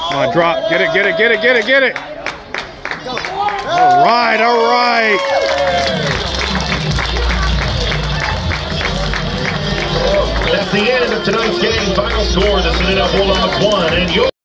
Come on, drop. Get it, get it, get it, get it, get it. All right, all right. That's the end of tonight's game. Final score, the Citadel Bulldogs 1 and your